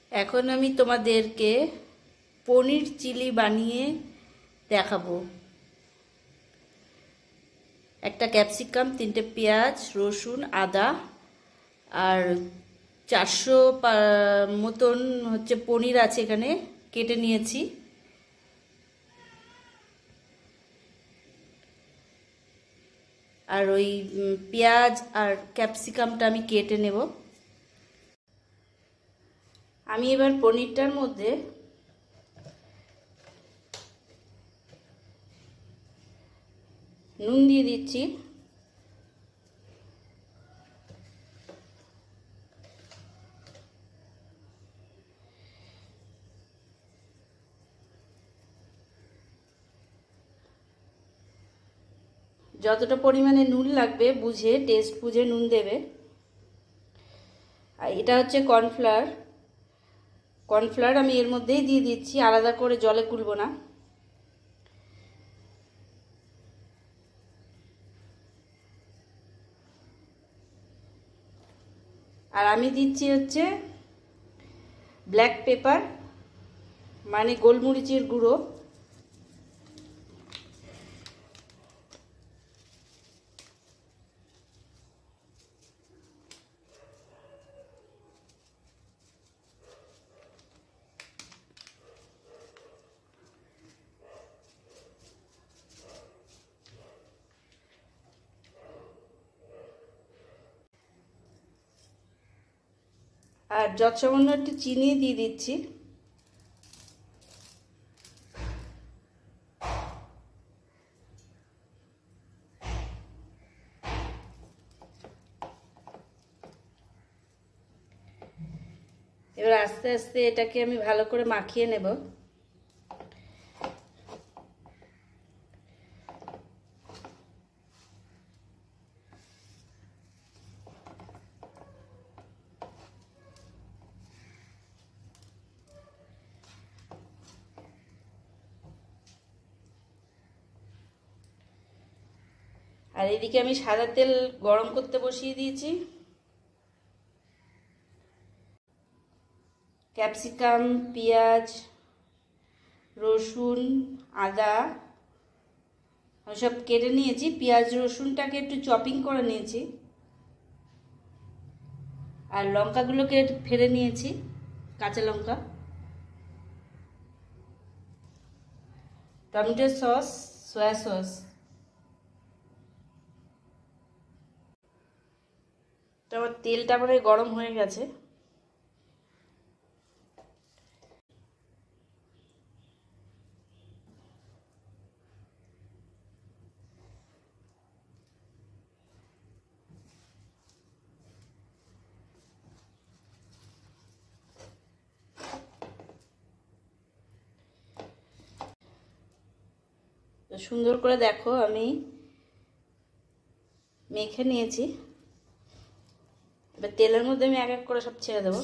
এখন আমি তোমাদেরকে পনির চিলি বানিয়ে দেখাবো। একটা ক্যাপসিকাম, 3টে পেঁয়াজ, রসুন, আদা আর 400 মতন পনির আছে, এখানে কেটে নিয়েছি। আর ওই পেঁয়াজ আর ক্যাপসিকামটা আমি কেটে নেব। আমি এবার পনিরটার মধ্যে নুন দিয়ে দিচ্ছি। যতটা পরিমাণে নুন লাগবে বুঝে, টেস্ট বুঝে নুন দেবে। আর এটা হচ্ছে কর্নফ্লাওয়ার। কর্নফ্লাওয়ার আমি এর মধ্যেই দিয়ে দিচ্ছি, আলাদা করে জলে গুলবো না। আর আমি দিচ্ছি ব্ল্যাক পেপার, মানে গোলমরিচের গুঁড়ো। আর যৎসামান্য একটু চিনি দিয়ে দিচ্ছি। এবার আস্তে আস্তে এটাকে আমি ভালো করে মাখিয়ে নেব। আর এদিকে আমি সাদা তেল গরম করতে বসিয়ে দিয়েছি। ক্যাপসিকাম, পেঁয়াজ, রসুন, আদা সব কেটে নিয়েছি। পেঁয়াজ রসুনটাকে একটু চপিং করে নিয়েছি। আর লঙ্কাগুলোকে ফেলে নিয়েছি, কাঁচা লঙ্কা। Tomato sauce, soya sauce. তারপর তেলটা মানে গরম হয়ে গেছে। সুন্দর করে দেখো আমি মেখে নিয়েছি। এবার তেলের মধ্যে আমি এক এক করে সব ছেড়ে দেবো।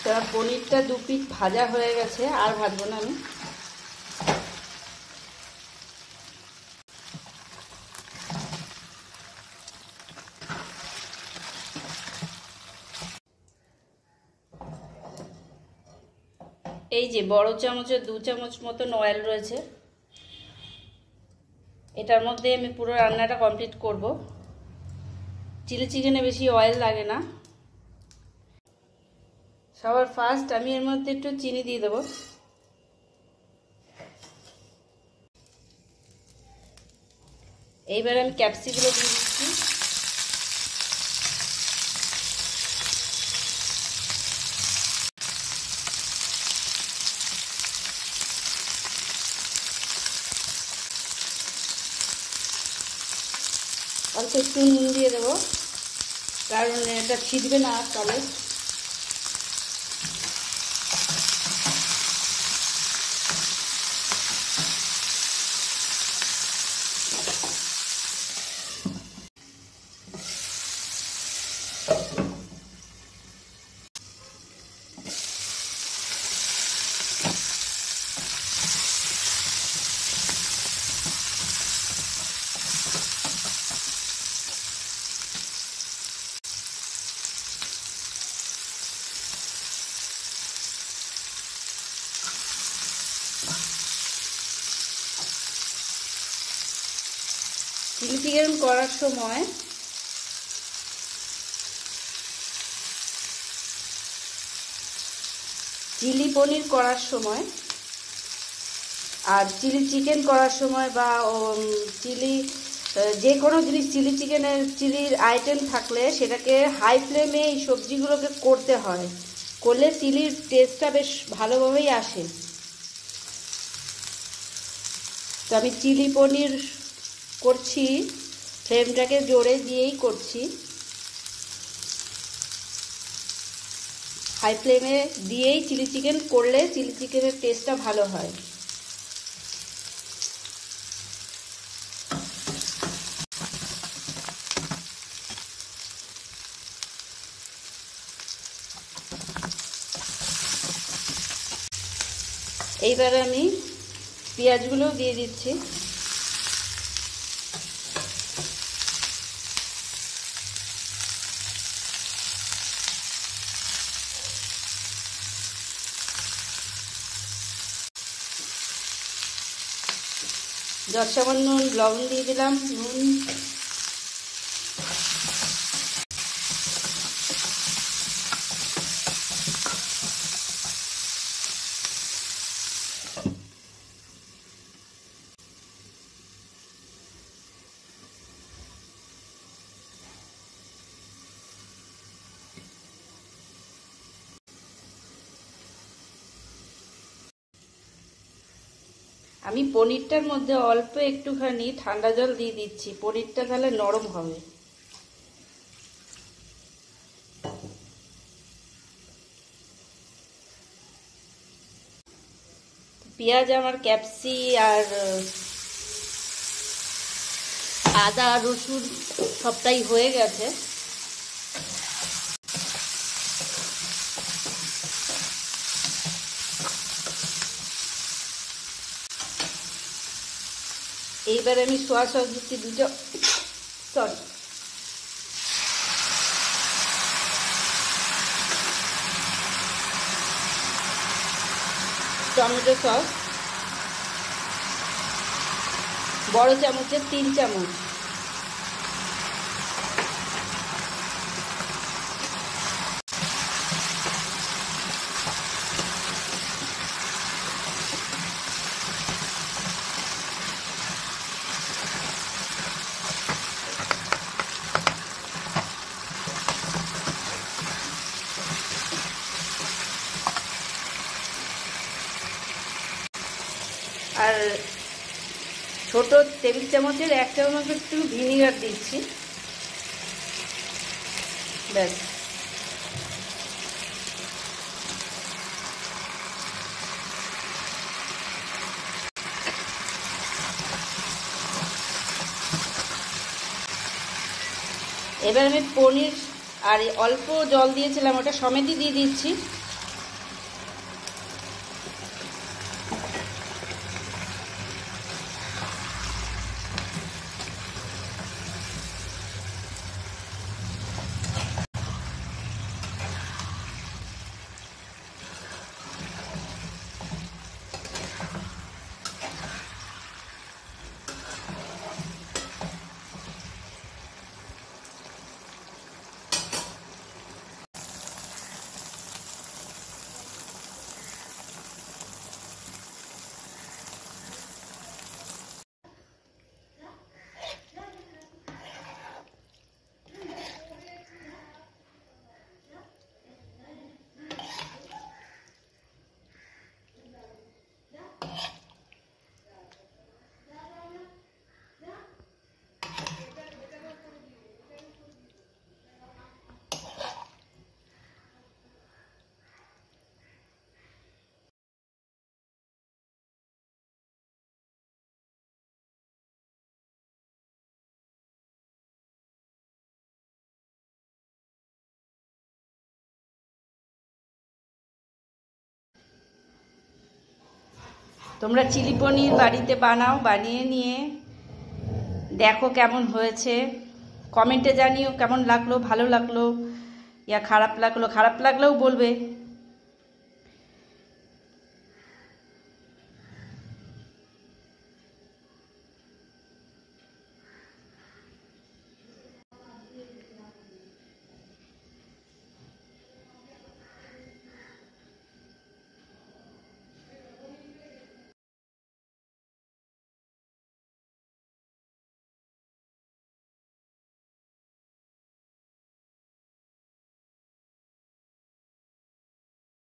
পনিরটা 2 পিঠ ভাজা হয়ে গেছে, আর ভাজবো না আমি। এই যে বড় চামচের 2 চামচ মতন অয়েল রয়েছে, এটার মধ্যে আমি পুরো রান্নাটা কমপ্লিট করব। চিলি চিকেনে বেশি অয়েল লাগে না। সবার ফার্স্ট আমি এর মধ্যে একটু চিনি দিয়ে দেবো। এইবার আমি ক্যাপসিগুলো দিয়ে দিচ্ছি। অল্প একটু নুন দিয়ে দেবো, কারণ এটা ছিটবে না তলে। চিলি চিকেন করার সময় চিলি পনির করার সময় আর চিলি চিকেন করার সময় বা চিলি যে কোনো জিনিস চিলি চিকেনের চিলির আইটেম থাকলে সেটাকে হাই ফ্লেমে এই সবজিগুলোকে করতে হয়, করলে চিলির টেস্টটা বেশ ভালোভাবেই আসে। তো আমি চিলি পনির করছি, ফ্লেমটাকে জোরে দিয়েই করছি, হাই ফ্লেমে দিয়েই চিলি চিকেন করলে চিলি চিকেনের টেস্টটা ভালো হয়। এইবার আমি পেঁয়াজগুলো দিয়ে দিচ্ছি। সামান্য লবণ দিয়ে দিলাম, নুন, আমি পনিরটার মধ্যে অল্প একটুখানি ঠান্ডা জল দিয়ে দিচ্ছি, পনিরটা তাহলে নরম হবে। পেঁয়াজ আমার ক্যাপসি আর আদা রসুন সবটাই হয়ে গেছে। এইবার আমি সোয়া সস দিচ্ছি 2 টমেটো সস, বড় চামচের 3 চামচ, আর ছোট টেবিল চামচের 1 চামচ একটু ভিনিগার দিচ্ছি, ব্যাস। এবার আমি পনির আর অল্প জল দিয়েছিলাম ওটা সমেতই দিয়ে দিচ্ছি। তোমরা চিলি পনির বাড়িতে বানাও, বানিয়ে নিয়ে দেখো কেমন হয়েছে, কমেন্টে জানিও কেমন লাগলো, ভালো লাগলো ইয়া খারাপ লাগলো, খারাপ লাগলেও বলবে